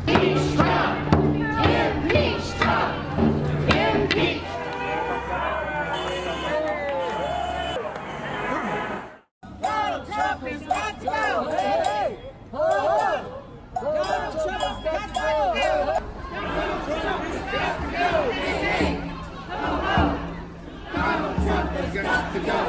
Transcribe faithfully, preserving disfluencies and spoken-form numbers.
Impeach Trump! Impeach Trump! Impeach! Donald Trump has got to go! Hey, hey! Ho, ho! Donald Trump has got to go! Donald Trump has got to go! Hey, hey! Ho, ho! Donald Trump has got to go!